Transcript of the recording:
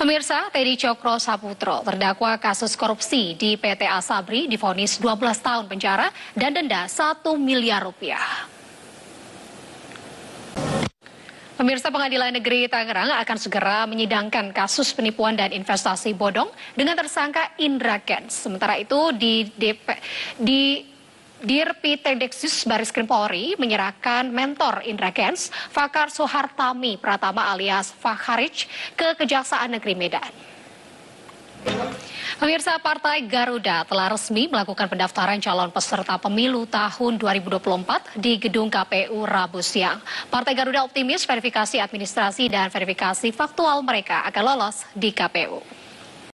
Pemirsa, Teddy Cokro Saputro terdakwa kasus korupsi di PT Asabri divonis 12 tahun penjara dan denda 1 miliar rupiah. Pemirsa, Pengadilan Negeri Tangerang akan segera menyidangkan kasus penipuan dan investasi bodong dengan tersangka Indra Kents. Sementara itu Dirpitendeksus Baris Krim Polri menyerahkan mentor Indra Kents, Fakar Soehartami Pratama alias Fakharich, ke Kejaksaan Negeri Medan. Pemirsa, Partai Garuda telah resmi melakukan pendaftaran calon peserta pemilu tahun 2024 di gedung KPU Rabu siang. Partai Garuda optimis verifikasi administrasi dan verifikasi faktual mereka akan lolos di KPU.